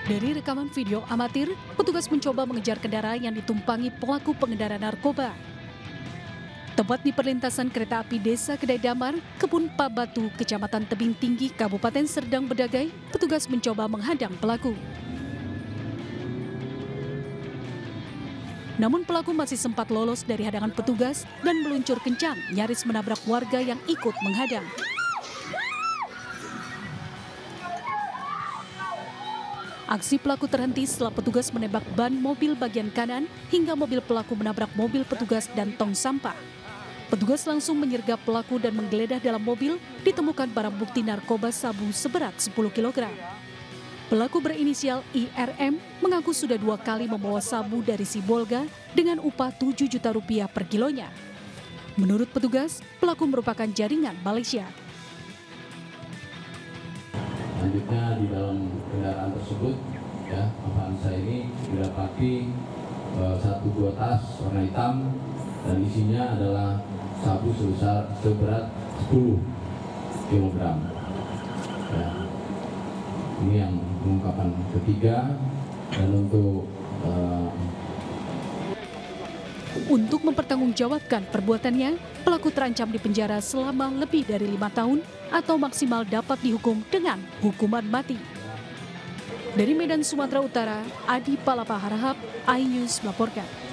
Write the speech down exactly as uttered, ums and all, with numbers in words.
Dari rekaman video amatir, petugas mencoba mengejar kendaraan yang ditumpangi pelaku pengendara narkoba. Tepat di perlintasan kereta api Desa Kedai Damar, Kebun Pabatu, Kecamatan Tebing Tinggi, Kabupaten Serdang Bedagai, petugas mencoba menghadang pelaku. Namun pelaku masih sempat lolos dari hadangan petugas dan meluncur kencang, nyaris menabrak warga yang ikut menghadang. Aksi pelaku terhenti setelah petugas menembak ban mobil bagian kanan hingga mobil pelaku menabrak mobil petugas dan tong sampah. Petugas langsung menyergap pelaku dan menggeledah dalam mobil, ditemukan barang bukti narkoba sabu seberat sepuluh kilogram. Pelaku berinisial I R M mengaku sudah dua kali membawa sabu dari Sibolga dengan upah tujuh juta rupiah per kilonya. Menurut petugas, pelaku merupakan jaringan Malaysia. Selanjutnya di dalam kendaraan tersebut, ya, Avanza ini didapati e, satu buah tas warna hitam dan isinya adalah sabu sebesar seberat sepuluh kilogram. Ya. Ini yang pengungkapan ketiga dan untuk e, Untuk mempertanggungjawabkan perbuatannya, pelaku terancam dipenjara selama lebih dari lima tahun atau maksimal dapat dihukum dengan hukuman mati. Dari Medan, Sumatera Utara, Adi Palapa Harahap, iNews melaporkan.